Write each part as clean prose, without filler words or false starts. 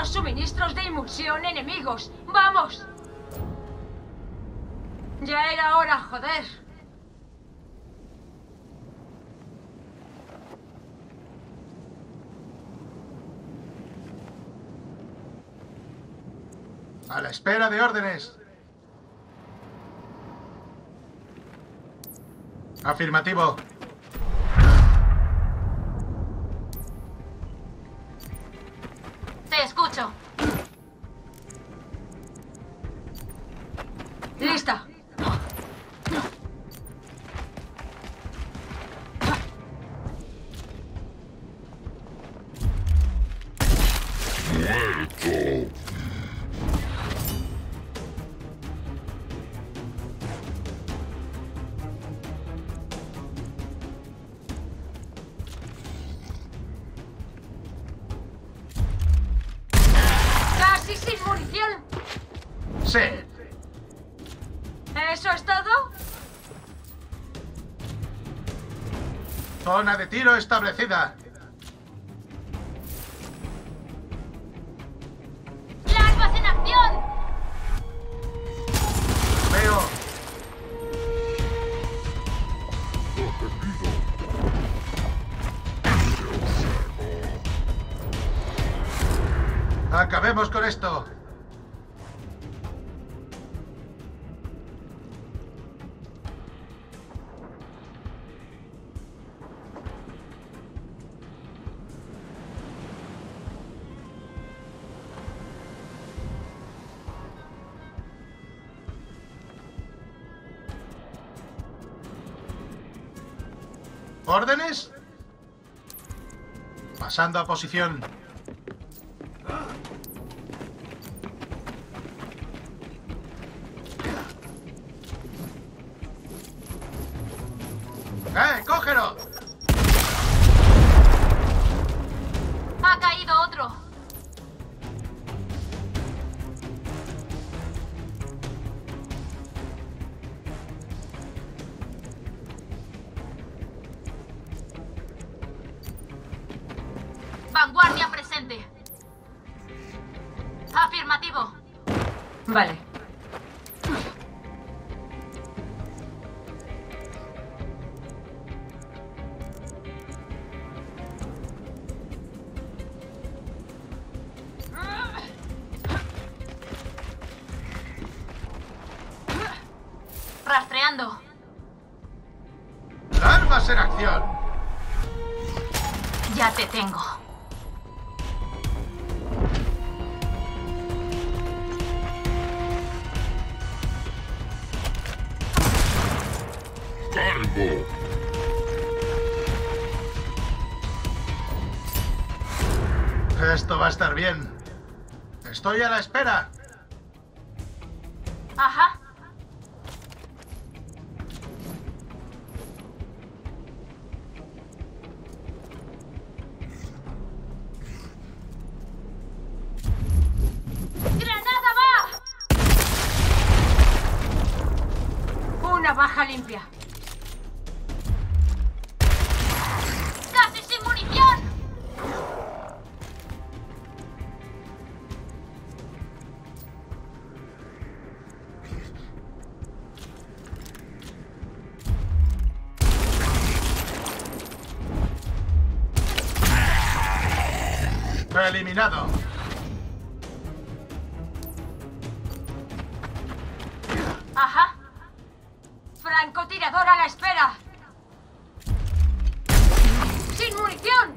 los suministros de emulsión enemigos. ¡Vamos! Ya era hora, joder. A la espera de órdenes. Afirmativo. Te escucho. Lista. Muerto. ¡Casi sin munición! Sí. ¿Eso es todo? Zona de tiro establecida. ¡Larvas en acción! Veo. Acabemos con esto. ¿Órdenes? Pasando a posición. ¡Cógelo! Ha caído otro. Vanguardia presente. Afirmativo. Vale. Rastreando. ¡Armas en acción! Ya te tengo. Cargo. Esto va a estar bien. Estoy a la espera. Ajá. ¡Granada va! Una baja limpia. ¡Casi sin munición! Eliminado. Ajá. Francotirador a la espera. ¡Sin munición!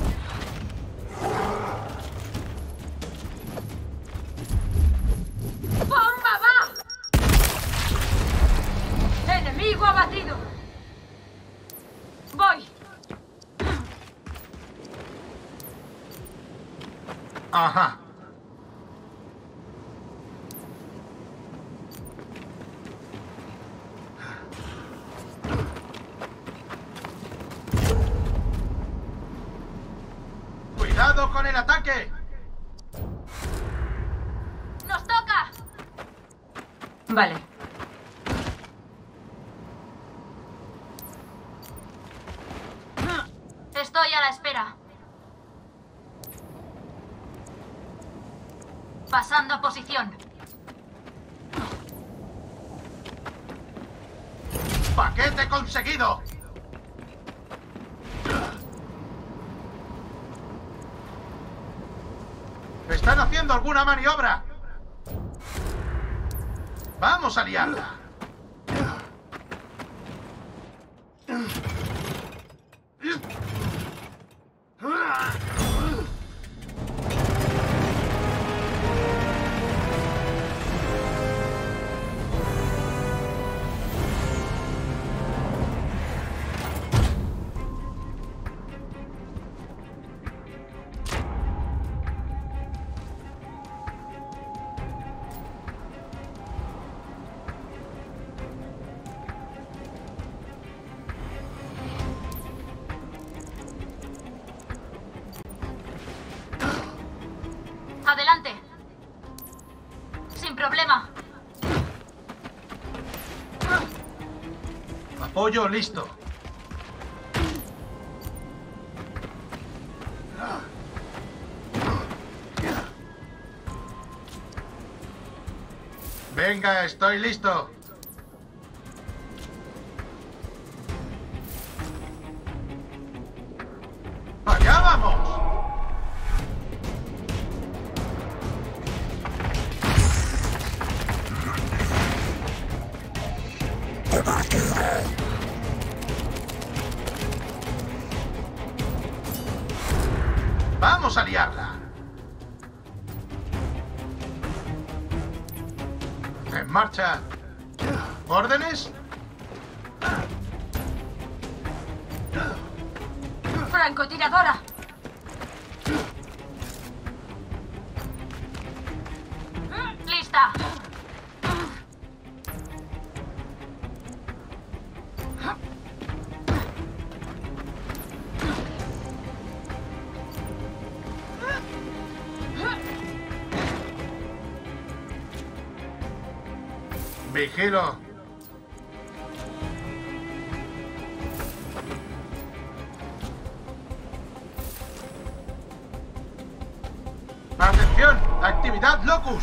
¡Bomba va! ¡Enemigo abatido! Voy. Ajá. ¡Cuidado con el ataque! ¡Nos toca! Vale. Estoy a la espera. Pasando a posición. ¡Paquete conseguido! ¿Están haciendo alguna maniobra? ¡Vamos a liarla! Adelante. Sin problema. Apoyo listo. Venga, estoy listo. ¡Allá vamos! ¡Vamos a liarla! En marcha. ¿Órdenes? ¡Francotiradora! Lista. Vigilo. ¡Atención! ¡Actividad Locus!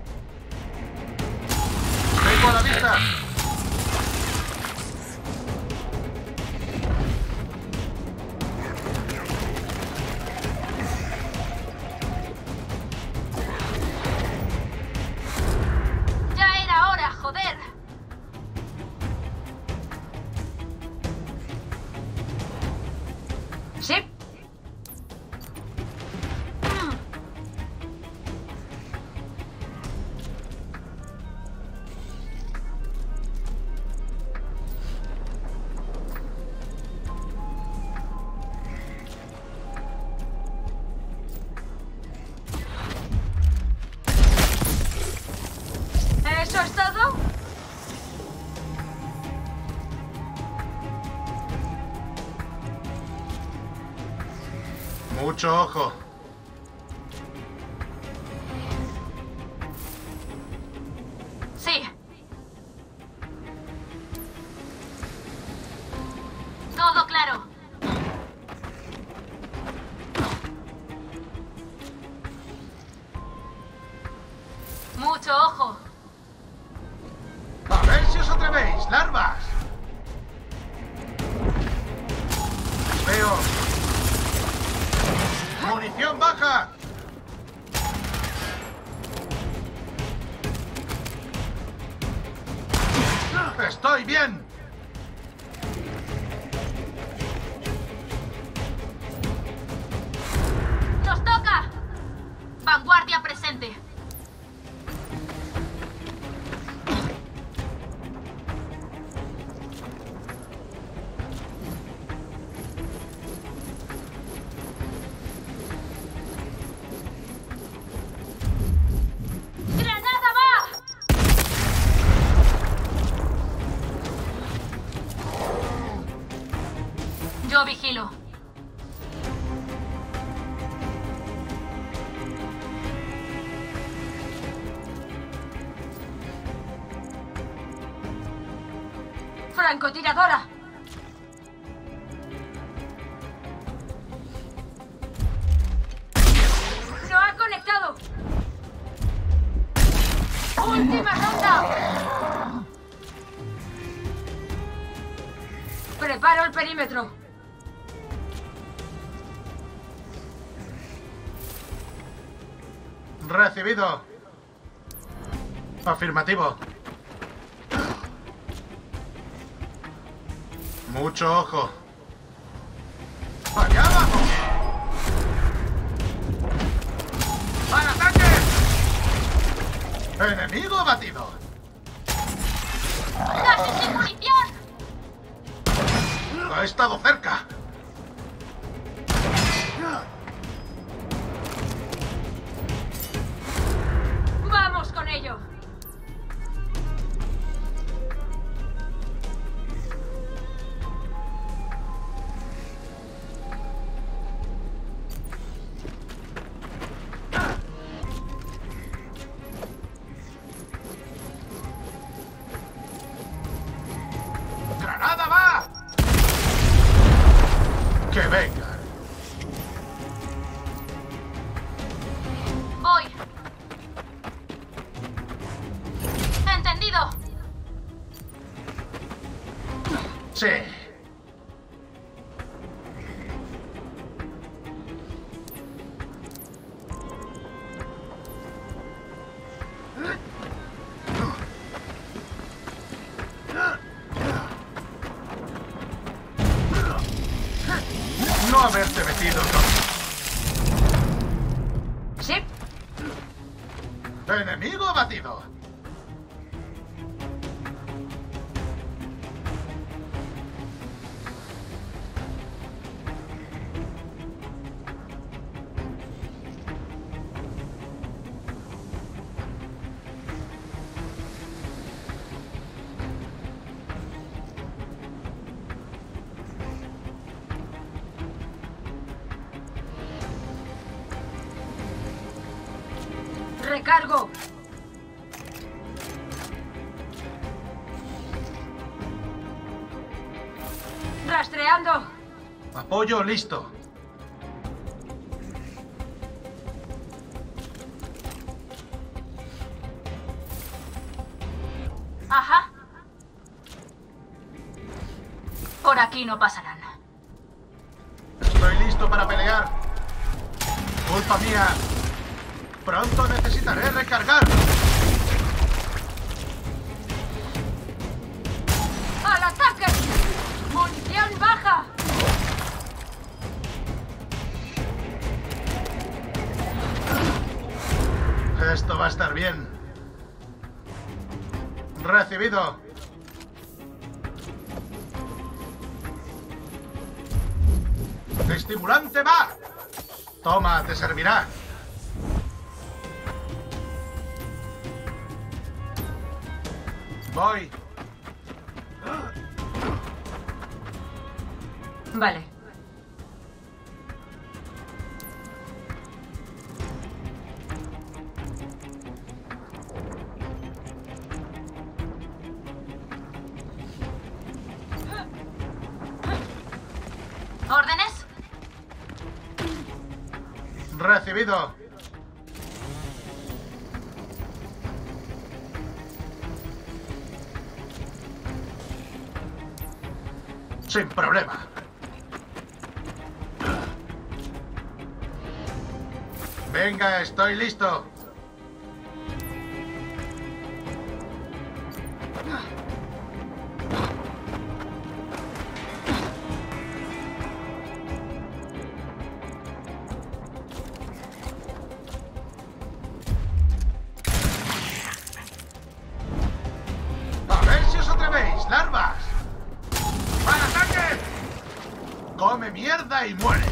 ¡Vengo a la vista! Ya era hora, joder. ¿Sí? ¿Eso es todo? Mucho ojo. Sí. Todo claro. Mucho ojo. A ver si os atrevéis, larvas. Veo. Munición baja. Estoy bien. ¡Nos toca! Vanguardia presente. ¡Granada va! Yo vigilo. ¡Francotiradora! ¡No ha conectado! ¡Última ronda! Preparo el perímetro. Recibido. Afirmativo. Mucho ojo. ¡Allá abajo! ¡Al ataque! ¡Enemigo batido! ¡Casi sin munición! Ha estado cerca. ¡Vamos con ello! ¡Granada va! ¡Que venga! Voy. Entendido. Sí. No haberte metido, ¿no? ¿Sí? ¡Enemigo batido! ¡Recargo! ¡Rastreando! Apoyo listo. Ajá. Por aquí no pasarán. Estoy listo para pelear. Culpa mía. Pronto necesitaré recargar. ¡Al ataque! ¡Munición baja! Esto va a estar bien. Recibido. Estimulante va. Toma, te servirá. Voy. Vale. ¿Órdenes? Recibido. Sin problema. Venga, estoy listo. A ver si os atrevéis, larvas. ¡Al ataque! Come mierda y muere.